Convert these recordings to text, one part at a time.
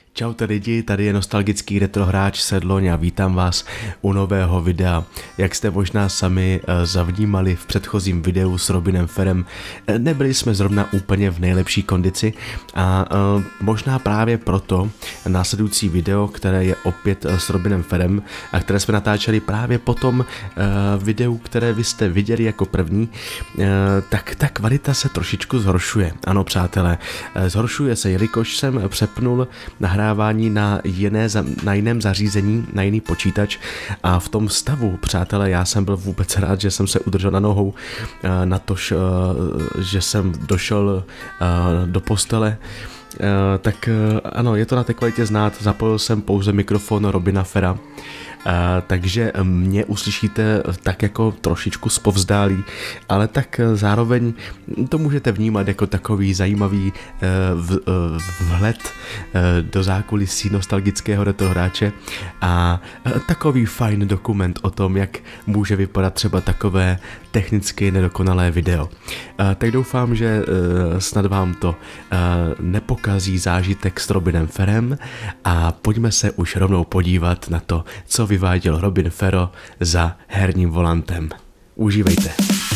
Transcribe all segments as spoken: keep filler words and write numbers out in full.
Čaute lidi, tady je nostalgický retrohráč Sedloň a vítám vás u nového videa. Jak jste možná sami zavnímali v předchozím videu s Robinem Ferrem, nebyli jsme zrovna úplně v nejlepší kondici a možná právě proto následující video, které je opět s Robinem Ferrem a které jsme natáčeli právě po tom videu, které vy jste viděli jako první, tak ta kvalita se trošičku zhoršuje. Ano přátelé, zhoršuje se, jelikož jsem přepnul nahrávání na, jiné, na jiném zařízení, na jiný počítač a v tom stavu, přátelé, já jsem byl vůbec rád, že jsem se udržel na nohou, na to, že jsem došel do postele. Tak ano, je to na té kvalitě znát, zapojil jsem pouze mikrofon Robina Ferra. Uh, takže mě uslyšíte tak jako trošičku zpovzdálí, ale tak zároveň to můžete vnímat jako takový zajímavý uh, v, uh, vhled uh, do zákulisí nostalgického retrohráče a uh, takový fajn dokument o tom, jak může vypadat třeba takové technicky nedokonalé video. Uh, tak doufám, že uh, snad vám to uh, nepokazí zážitek s Robinem Ferrem a pojďme se už rovnou podívat na to, co vyváděl Robin Ferro za herním volantem. Užívejte.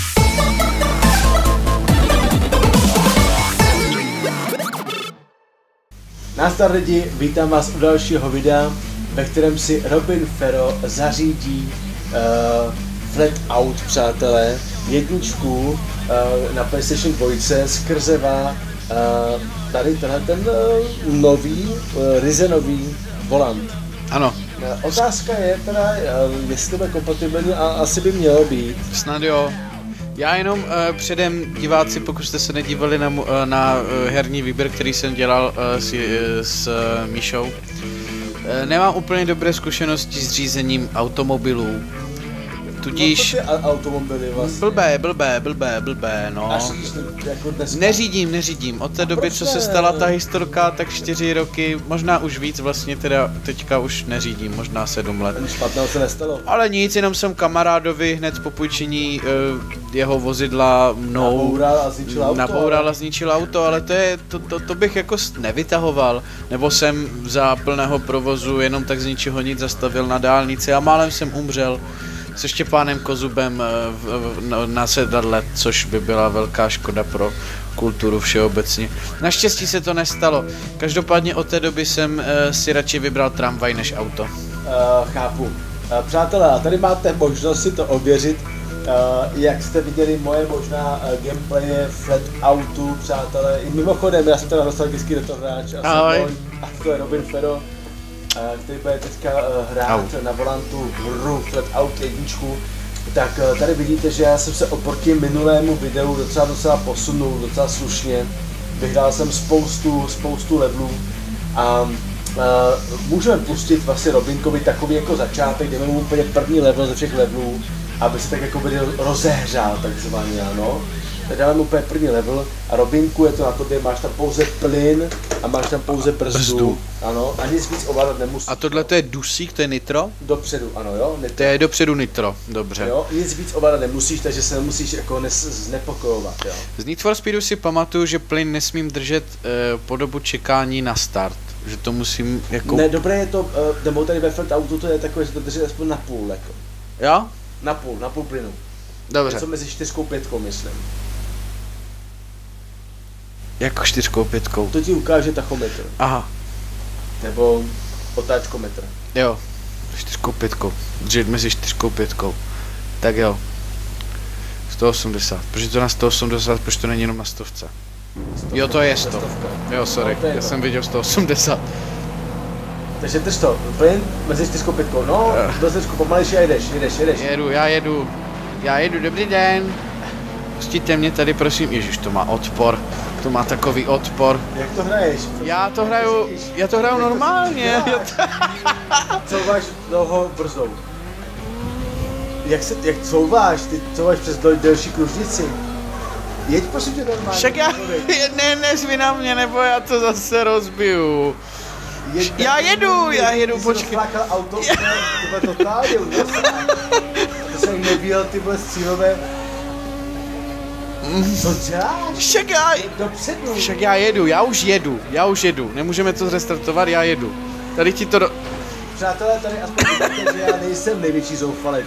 Nazdar lidi, vítám vás u dalšího videa, ve kterém si Robin Ferro zařídí uh, Flat Out, přátelé, jedničku uh, na PlayStation dva skrze uh, tady tenhle ten uh, nový, uh, ryze nový volant. Ano. Otázka je teda, jestli to bude kompatibilní a asi by mělo být. Snad jo. Já jenom uh, předem diváci, pokud jste se nedívali na, uh, na uh, herní výběr, který jsem dělal uh, s, uh, s uh, Míšou, uh, nemám úplně dobré zkušenosti s řízením automobilů. Tudíž... No to ty automobily vlastně. Blbé, blbé, blbé, blbé, no. Až jako dneska. Neřídím, neřídím. Od té a doby, co se stala ta historka, tak čtyři roky, možná už víc, vlastně teda teďka už neřídím, možná sedm let. Špatného se nestalo. Ale nic, jenom jsem kamarádovi hned po půjčení uh, jeho vozidla mnou naboural a zničil auto. Naboural a zničil auto, ale to, je, to, to, to bych jako nevytahoval. Nebo jsem za plného provozu jenom tak z ničeho nic zastavil na dálnici a málem jsem umřel se Štěpánem Kozubem na sedadle, což by byla velká škoda pro kulturu všeobecně. Naštěstí se to nestalo. Každopádně od té doby jsem uh, si radši vybral tramvaj než auto. Uh, chápu. Uh, přátelé, a tady máte možnost si to ověřit. Uh, jak jste viděli moje možná uh, gameplaye Flat Outu, přátelé. I mimochodem, já jsem teda nostalgický retrohráč a, a to je Robin Ferro, který bude teďka hrát Out. na volantu hru Flat Out jedničku, tak tady vidíte, že já jsem se oproti minulému videu docela docela posunul, docela slušně. Vyhrál jsem spoustu, spoustu levelů a, a můžeme pustit vlastně Robinkovi takový jako začátek, jdeme mu úplně první level ze všech levelů, aby se tak jako by rozehřál takzvaně, ano. Tak dáme úplně první level a Robinku, je to na tobě, máš tam pouze plyn a máš tam pouze brzdu, brzdu. Ano, a nic víc ovládat nemusíš. A tohle to je dusík, to je nitro? Dopředu, ano jo, nitro. To je dopředu nitro, dobře. Jo, nic víc ovládat nemusíš, takže se nemusíš jako znepokojovat, jo. Z Need for Speedu si pamatuju, že plyn nesmím držet e, po dobu čekání na start, že to musím jako... Ne, dobré je to, e, nebo tady ve Flat Outu to je takové, že to drží aspoň na půl, jako. Jo? Na půl, na půl plynu. Dobře. Něco mezi čtyřkou a pětkou, myslím. Jako čtyřkou, pětkou. To ti ukáže tachometr. Aha. Nebo otáčkometr. Jo, čtyřkou, pětkou. Držet mezi čtyřkou, pětkou. Tak jo. sto osmdesát. Proč to na sto osmdesát, proč to není jenom na stovce? Stovka, jo, to je sto. Jo, sorry, no, já jsem viděl sto osmdesát. Takže drž to, plyn mezi čtyřkou a pětkou. No, uh. do zečku pomalejší a jedeš, jedeš, jedeš. Jedu, já jedu. Já jedu, dobrý den. Pustíte mě tady, prosím. Ježiš, to má odpor. To má takový odpor. Jak to hraješ? Já to hraju, já to hraju normálně. Couváš dlouho brzdou. Jak se, jak couváš? Ty couváš přes delší kružnici. Jeď prosím tě normálně. Však já, ne, nezvi na mě, nebo já to zase rozbiju. Jeď, já jedu, já jedu, počkej. Ty jsi rozflákal auto, to bylo totálně, to jsem nevěděl, ty vole cílové. Co děláš? Však já, Dopředu. však já jedu, já už jedu, já už jedu. Nemůžeme to zrestartovat, já jedu. Tady ti to do... Přátelé, tady aspoň vidíte, že já nejsem největší zoufalec.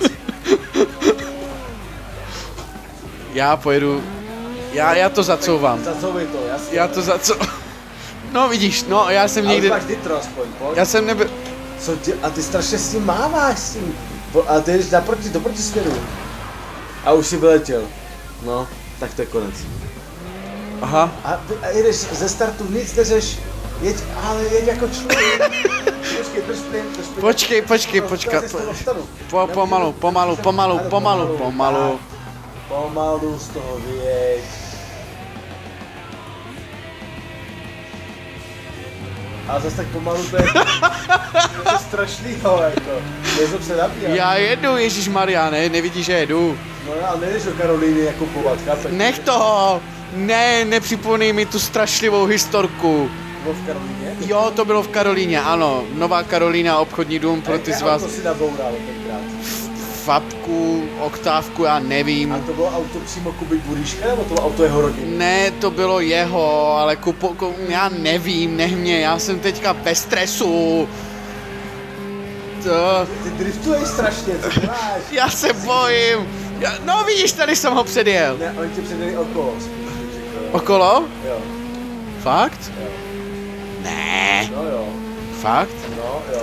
Já pojedu, já, já to zacouvám. Zacouvej to, jasně. Já to zaco... No vidíš, no já jsem Ale někdy... máš nitro aspoň, pojď. Já jsem nebyl... Co tě, a ty strašně s tím máváš s tím. Po, a ty jdeš naproti, do protisměru. A už si vyletěl. No, tak to je konec. Aha. A, ty- a jedeš ze startu, nic neřeš. Jeď, ale jeď jako člověk. Počkej, drž plyn, drž plyn. Počkej, počkej, No, počkat. teraz z toho vstanu. Po, pomalu, pomalu, pomalu, Ano, pomalu, pomalu. Pomalu z toho vyjeď. A zase tak pomalu to je, to je strašnýho, jako. Nezlob se nabíjat. Já jedu, ježišmarja, ne, nevidíš, že jedu. No ale nejdeš do Karolíny jako kupovat, chápeš? Nech toho! Ne, nepřipomínej mi tu strašlivou historku. Bylo v Karolíně? Jo, to bylo v Karolíně, ano. Nová Karolína, obchodní dům pro ty z vás. To si naboural tenkrát. Fabku, oktávku, já A nevím. to bylo auto přímo Kuby Buríška, nebo to bylo auto jeho rodiny? Ne, to bylo jeho, ale kupo, ku, já nevím, nech mě, já jsem teďka ve stresu. To, Ty driftuješ strašně, co děláš? já se bojím. Já, no vidíš, tady jsem ho předjel. Ne, oni tě předjeli okolo, spíš bych řekl. Okolo? Jo, Fakt? jo. Ne, No jo, fakt? no jo.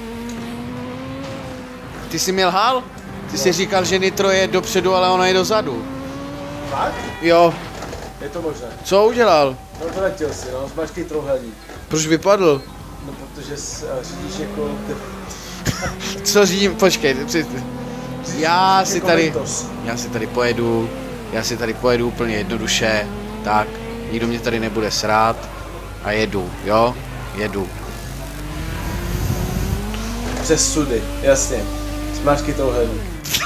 Ty jsi mi lhal? Ty jsi říkal, že nitro je dopředu, ale ono je dozadu. Fakt? Jo, Je to možné. co udělal? No to nechtěl si, no, zmačkej trouhelník. Proč vypadl? No protože s- eh, řídíš jako... Co řídím? Počkej, při- já si jako tady, Mentos. já si tady pojedu, já si tady pojedu úplně jednoduše, tak, nikdo mě tady nebude srát a jedu, jo, jedu. Přes sudy, jasně. Zmačkej trouhelník.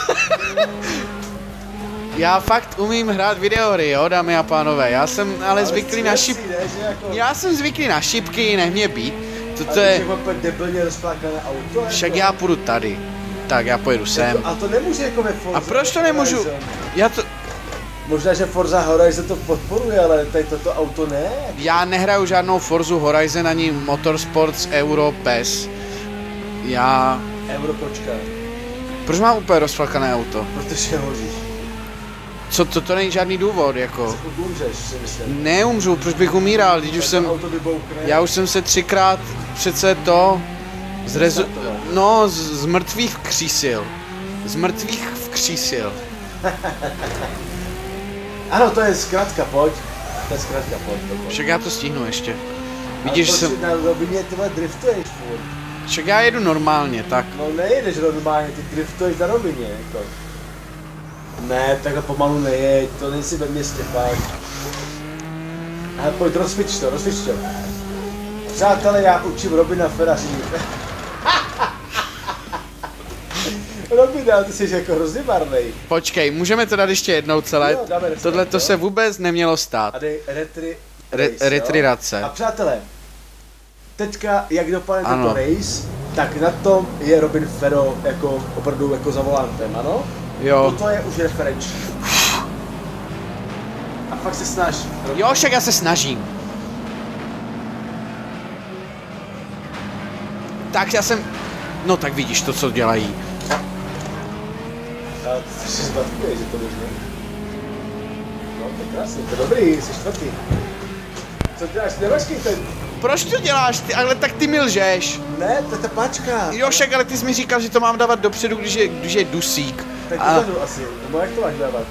Já fakt umím hrát videohry, jo, dámy a pánové, já jsem ale zvyklý na šip... šip... Ne, že jako... Já jsem zvyklý na šipky, nech mě být, to, A to je, je úplně debilně rozplákané auto. však jako. já půjdu tady, tak já pojedu sem. A to nemůže jako ve Forza A proč to nemůžu? Horizon. Já to, Možná, že Forza Horizon to podporuje, ale tady toto auto ne. já nehraju žádnou Forzu Horizon ani Motorsports Euro P E S. Já... Eurokočka, Proč mám úplně rozflakané auto? protože hoříš. Co, to, to není žádný důvod, jako. Umřeš, si myslím. Neumřu, proč bych umíral, když už Tak jsem... to auto vybouchne. Já už jsem se třikrát přece to... Z rezu... No, z, z mrtvých vkřísil. Z mrtvých vkřísil. Ano, to je zkratka, pojď. To je zkratka, pojď. To pojď. Však já to stihnu ještě. Ale Vidíš, že proč jsem... na rovině tyhle driftuješ furt. Však já jedu normálně, tak. No nejedeš normálně, ty driftuješ na rovině, jako. Ne, takhle pomalu nejeď, to nejsi ve městě, fakt. Ale pojď, rozsvič to, rozsvič to. Přátelé, já učím Robina Fera řídit. Robina, ty jsi jako hrozně marnej. Počkej, můžeme to dát ještě jednou celé? Jo, dáme restart, Tohle to jo. se vůbec nemělo stát. A dej retry... Re- race, jo? retrirace. A přátelé, teďka, jak dopadne Ano. tento race, tak na tom je Robin Ferro jako opravdu jako za volantem, ano? Jo. Toto je už referenční. A fakt se snaž. Robin. Jo, však já se snažím. Tak já jsem... No tak vidíš to, co dělají. A ty se zbatkuje, že to možná. No, to je krásný, to je dobrý, jsi čtvrtý. Co děláš, nevačkej ten? Proč to děláš ty? Ale tak ty mi lžeš. Ne, to je ta páčka. Jo, však ale ty jsi mi říkal, že to mám dávat dopředu, když je, když je dusík. Tak A dozadu asi, nebo jak to máš dávat?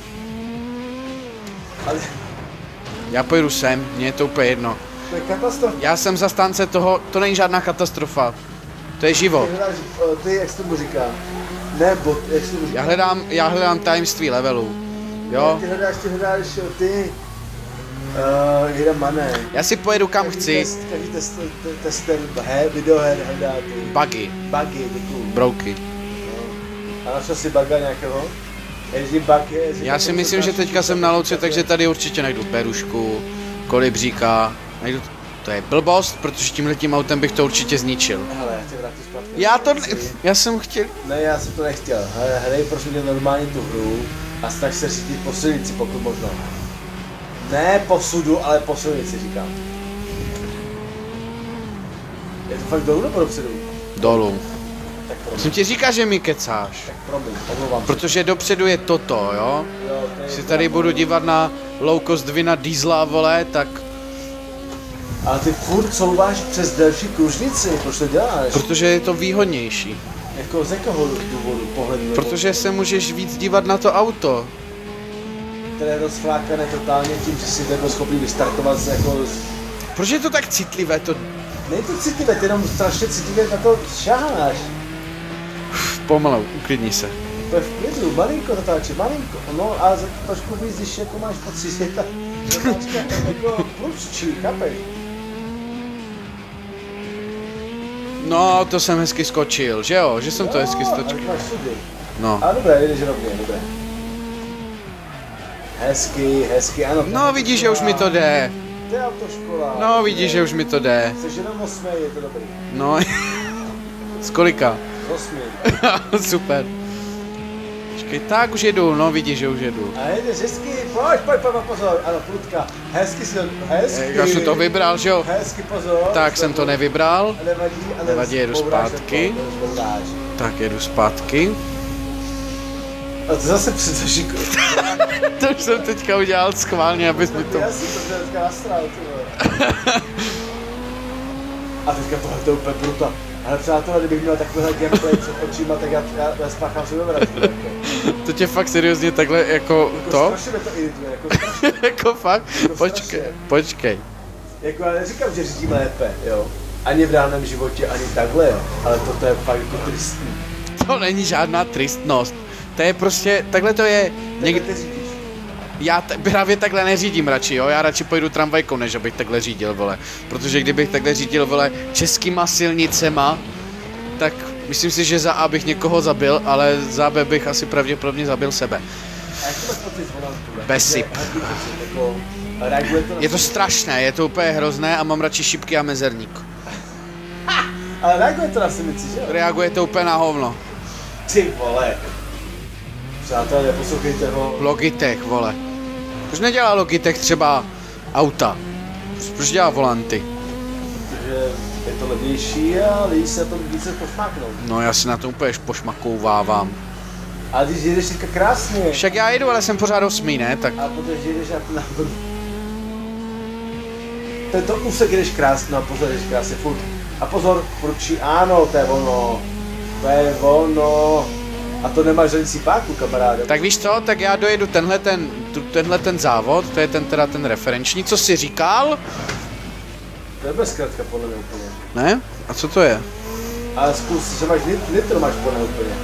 Ale já pojedu sem, mně je to úplně jedno. to je katastrofa. Já jsem zastánce toho, to není žádná katastrofa. To je život. Ty hledáš, eh, ty, jak se tomu říká? Ne, bot, jak se tomu říká? Já hledám, já hledám tajemství levelů. Jo? Ty hledáš, ty hledáš, jo, ty. Uh, jeden mané. Já si pojedu kam Každý chci. Test, každý test, te, tester he, videoher hledá ty Buggy, bugy, děkuju. brouky. No. A našel si buga nějakého? Ježí bug je, ježí Já si myslím, že teďka jsem na louce, takže tady určitě najdu berušku, kolibříka, najdu... To je blbost, protože tímhletím autem bych to určitě zničil. Hele, já tě vrátím zpátky. Já to... Ne... Já jsem chtěl... Ne, já jsem to nechtěl. Hele, hrej prosím tě normálně tu hru A snaž se řídit po silnici, pokud možno. Ne po sudu, ale po silnici, říkám. Je to fakt dolů nebo dopředu? Dolů. Tak promiň. Jsem ti říkal, že mi kecáš. Tak promiň, omlouvám se. Protože dopředu je toto, jo? Jo, to je Když si tady budu dívat na low cost Vina Diesla, vole, tak... Ale ty furt couváš přes delší kružnici, proč to děláš? Protože je to výhodnější. Jako z jakého důvodu pohledu? nebo- Protože se můžeš víc dívat na to auto. Které je rozflákané totálně tím, že si nebyl schopný vystartovat z jako... z- Proč je to tak citlivé, to Není to citlivé, ty jenom strašně citlivě na to šáháš. pomalu, uklidni se. To je v klidu, malinko natáče, malinko. No a za trošku víc, když jako máš pocit, že ta natáčka jako průččí, chápeš? No, to jsem hezky skočil, že jo? Že jsem to hezky skočil. skočil. Ale máš sudy. No. A dobré, jdeš rovně, dobré. Hezky, hezky, ano. No, vidíš, že už mi to jde. To je autoškola. No, vidíš, že už mi to jde. Jsi jenom osmý, je to dobrý. No, z kolika? Osmý. Super. Počkej, tak už jedu, no vidíš, že už jedu. A jedeš hezky, pojď, pojď, pojď, pozor, ano, prutka. Hezky si, hezky. Já jsem to vybral, že jo? Hezky, pozor. Tak jsem to nevybral. Nevadí, ale Nevadí, jedu zbouráš zpátky. to, zbouráš. Tak jedu zpátky. A to zase předzašiku. To už jsem teďka udělal schválně, abys mi to... Já si to dneska nastral, ty vole. A teďka tohle to je úplně brutal. Ale přátelé, kdybych měl takovýhle gameplay před očima, tak já, já, já spáchám sebevraždu, jako. To tě fakt seriózně takhle jako Jako to? strašně mě to irituje, jako strašně. Jako fakt? Jako Počkej, strašně. počkej. Jako já neříkám, že řídím lépe, jo. Ani v reálném životě, ani takhle, jo. Ale toto je fakt jako tristní. To není žádná tristnost. To je prostě, takhle to je. Někdy Někdy, ty řídíš. já t- právě takhle neřídím radši, jo. Já radši pojedu tramvajkou, než abych takhle řídil, vole. Protože kdybych takhle řídil, vole, českýma silnicema, tak myslím si, že za A bych někoho zabil, ale za B bych asi pravděpodobně zabil sebe. A jak to máš pocit z volantu? Besip. Jako, reaguje to na Je to sebe? strašné, je to úplně hrozné a mám radši šipky a mezerník. Ale reaguje to na silnici, že jo? Reaguje to úplně na hovno. Ty vole. Přátelé, neposlouchejte ho. Logitech, vole. Proč nedělá Logitech třeba auta? Proč dělá volanty? Protože je to levnější a lidi se to více pošmáknou. No já si na to úplně pošmakouvávám. A když jedeš teďka krásně. Však já jedu, ale jsem pořád osmý, ne? Tak A protože jedeš na na vrch. Tento úsek jedeš krásně, no pozor, jedeš krásně, furt. A pozor, průčí, ano, to je ono. To je ono. A to nemáš žádný sípáku, kamaráde. tak víš co, tak já dojedu tenhle ten, tu- tenhle ten závod, to je ten teda ten referenční, co jsi říkal? To je bez zkrátka podle mě úplně. Ne? A co to je? Ale zkus, že máš nit, nitro máš podle mě úplně.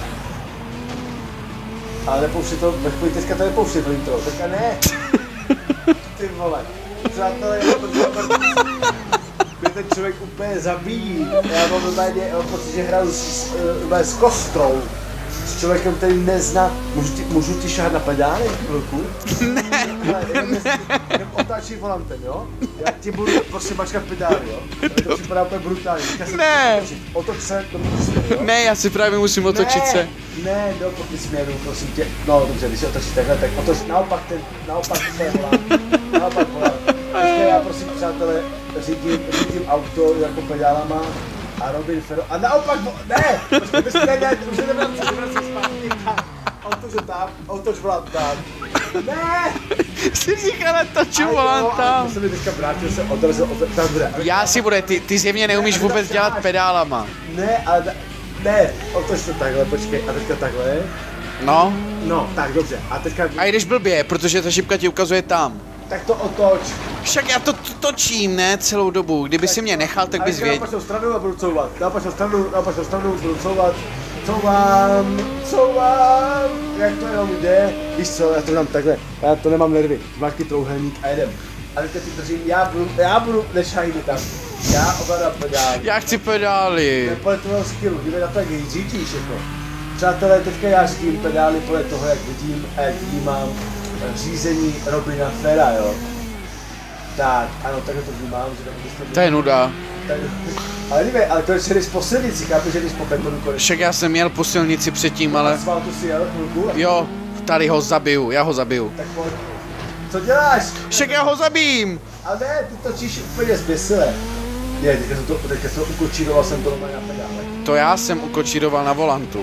Ale nepouštěj to, nechpoj, teďka to nepouštěj to nitro, teďka ne. Ty vole. Přátelé, já to dělám. Mě ten člověk úplně zabíjí. Já mám normálně mám pocit, že hraju s, s, s kostrou. S člověkem, který nezná. Můžu ti, můžu ti šáhat na pedály, chvilku? Ne. Jenom otáčí volantem, jo? Já ti budu prostě mačkat pedály, jo? To připadá úplně brutálně. Ne. Otoč se, to můžu jo? Ne, já si právě musím otočit ne, se. Ne, do proti směru, prosím tě. No dobře, když se otočíš takhle, tak otoč naopak ten, naopak ten volant. Naopak volant. Ještě já prosím přátelé, řídím, řídím auto jako pedálama a Robin Ferro. A naopak, vo- ne, počkej, bys, ne, ne, už nevracím, nevracím zpátky. Otoč ho tam, otoč volant tam. Ne! Jsi říkal, toču Ale jo, volanta. ale to se mi teďka vrátil, se odrazil, odrazil, tam bude. Já si bude, ty, ty zjevně neumíš vůbec dělat pedálama. Ne, ale ta, ne, otoč to takhle, počkej, a teďka takhle. No, No, tak dobře, a teďka, a jdeš blbě, protože ta šipka ti ukazuje tam. tak to otoč. Však já to t- točím, ne, celou dobu. Kdyby si mě nechal, tak bys A věděl. na opačnou stranu a budu couvat. Na opačnou stranu, na opačnou stranu budu couvat. Couvám, couvám, jak to jenom jde. Víš co, já to dám takhle, já to nemám nervy. Máš ty trouhelník a jedem. A teďka ty držím, já budu, já budu, nešaj mi tam. Já ovládám pedál. Já chci pedály. To je podle tvého skillu, dívej na to, jak řídíš všechno. Přátelé, teďka já řídím pedály podle toho, jak vidím a jak vnímám řízení Robina Fera, jo. Tak, ano, takhle to vnímám, že tam byste... To je nuda. Tak, ale dívej, ale to je, že jdeš po silnici, chápu, že jdeš po betonu konečně. Však já jsem jel po silnici předtím, ale Asfaltu si jel chvilku? jo, Tady ho zabiju, já ho zabiju. Tak pojď. Co děláš? Však já ho zabijím! A ne, ty točíš úplně zběsile. Ne, teďka jsem to, teďka jsem ukočíroval jsem to normálně na pedále. To já jsem ukočíroval na volantu.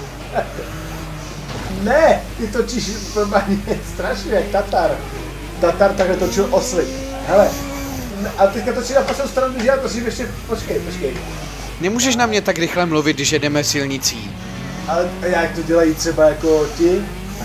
Ne, ty točíš normálně strašně jak Tatar. Tatar takhle točil osly. Hele, a teďka točí na pasou stranu, když já točím ještě, počkej, počkej. Nemůžeš na mě tak rychle mluvit, když jedeme silnicí. Ale jak to dělají třeba jako ti?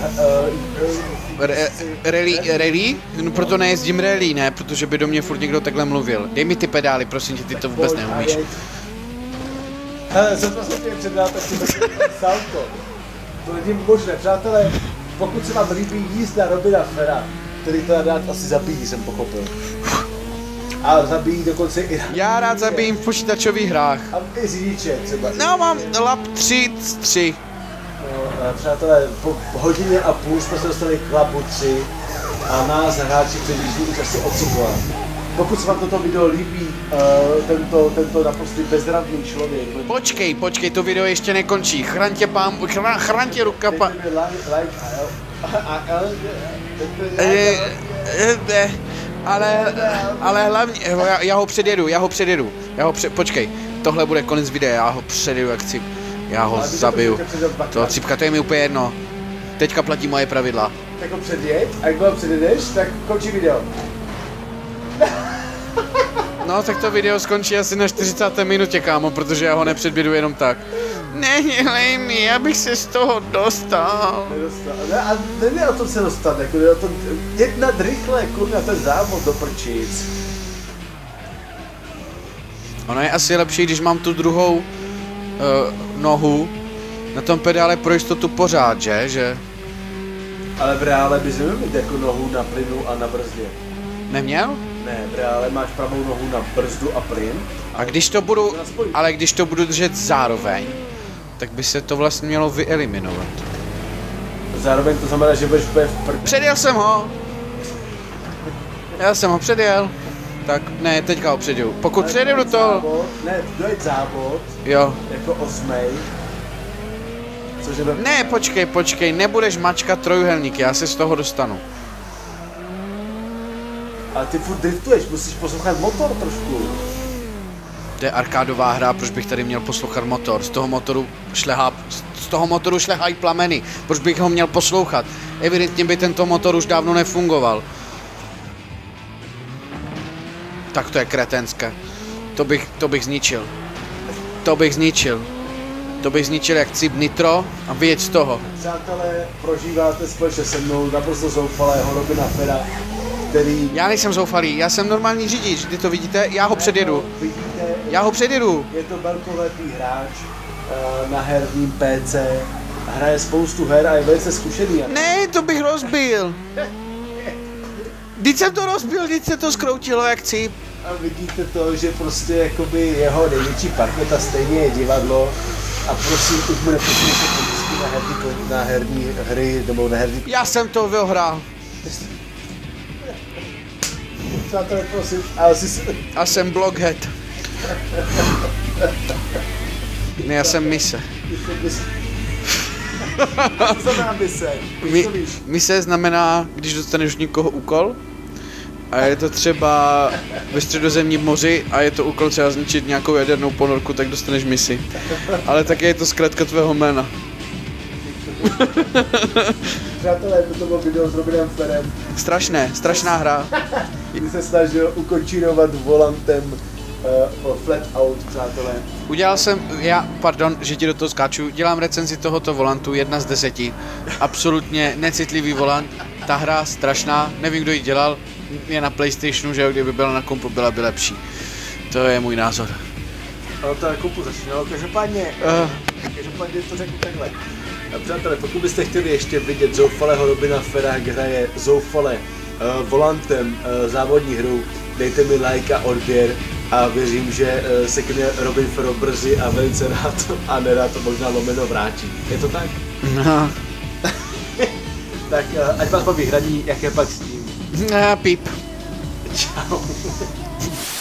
Re, rally, rally? No proto nejezdím rally, ne, protože by do mě furt někdo takhle mluvil. Dej mi ty pedály, prosím tě, ty to vůbec neumíš. Hele, jsem to jsem tě předal, tak si vezmu salto. To není možné, přátelé, pokud se vám líbí jízda Robina Fera, který teda dát asi zabíjí, jsem pochopil. A zabíjí dokonce i... Já rád zabijím v počítačových hrách. A i řidiče třeba. No, mám lap tři z tři. No, přátelé, po hodině a půl jsme se dostali k labu tři a nás hráči předjíždí už asi od cykla. Pokud se vám toto video líbí, uh, tento, tento naprosto bezradný člověk... Počkej, počkej, to video ještě nekončí. Chraň tě pám, chraň, chraň tě ruka pám. Ale, ale hlavně, já, já ho předjedu, já ho předjedu, já ho před, počkej, tohle bude konec videa, já ho předjedu jak cip, já ho zabiju, to cipka, to je mi úplně jedno, teďka platí moje pravidla. Tak ho předjeď, a jak ho předjedeš, tak končí video. No, tak to video skončí asi na čtyřicáté minutě, kámo, protože já ho nepředbědu jenom tak. Nedělej mi, abych se z toho dostal. Nedostal. Ne, a není o tom se dostat, jako je o tom jednat rychle, kurňa, ten závod do prčic. Ono je asi lepší, když mám tu druhou uh, nohu na tom pedále pro jistotu pořád, že? že? Ale v reále bys neměl mít jako nohu na plynu a na brzdě. Neměl? Ne, v reále máš pravou nohu na brzdu a plyn. A když to budu, ale když to budu držet zároveň, tak by se to vlastně mělo vyeliminovat. Zároveň to znamená, že budeš v pr... Předjel jsem ho! Já jsem ho předjel. Tak ne, teďka ho předjedu. Pokud předjedu to... Závod, ne, dojď závod. Jo. Jako osmej. Cože by... Ne, počkej, počkej, nebudeš mačkat trojuhelník, já se z toho dostanu. Ale ty furt driftuješ, musíš poslouchat motor trošku. To je arkádová hra, proč bych tady měl poslouchat motor? Z toho motoru šlehá, z toho motoru šlehají plameny. Proč bych ho měl poslouchat? Evidentně by tento motor už dávno nefungoval. Tak to je kretenské. To bych, to bych zničil. To bych zničil. To bych zničil jak cip nitro a vyjeď z toho. Přátelé, prožíváte společně se mnou naprosto zoufalého Robina Fera, který... Já nejsem zoufalý, já jsem normální řidič, vy to vidíte, já ho předjedu. Vidíte, Já ho předjedu. je to velkolepý hráč uh, na herním P C, hraje spoustu her a je velice zkušený. Ne, to bych rozbil. Vždyť jsem to rozbil, vždyť se to skroutilo jak cip. A vidíte to, že prostě jakoby jeho největší parketa stejně je divadlo a prosím, už mu neposlouchejte pomůžky na herní, na herní hry nebo na herní... Já jsem to vyhrál. Přátelé, prosím, ale si... A jsem blockhead. Ne, já jsem mise. Co znamená mise? Mi, mise znamená, když dostaneš někoho úkol a je to třeba ve středozemním moři a je to úkol třeba zničit nějakou jadernou ponorku, tak dostaneš misi. Ale také je to zkrátka tvého jména. Přátelé, toto bylo video s Robinem Ferem. Strašné, strašná hra. Kdy se snažil ukončírovat volantem uh, flat out, přátelé. Udělal jsem, já, pardon, že ti do toho skáču, dělám recenzi tohoto volantu, jedna z deseti. Absolutně necitlivý volant, ta hra strašná, nevím, kdo ji dělal, je na PlayStationu, že jo, kdyby byla na kompu, byla by lepší. To je můj názor. Ale to na kompu začínalo, každopádně, uh. každopádně to řeknu takhle. Přátelé, pokud byste chtěli ještě vidět zoufalého Robina Fera, jak hraje zoufale uh, volantem uh, závodní hru, dejte mi like a odběr a věřím, že uh, se k mě Robin Fero brzy a velice rád a nerad to možná lomeno vrátí. Je to tak? No. Tak uh, ať vás baví hraní, jaké pak s tím. No, píp. Čau.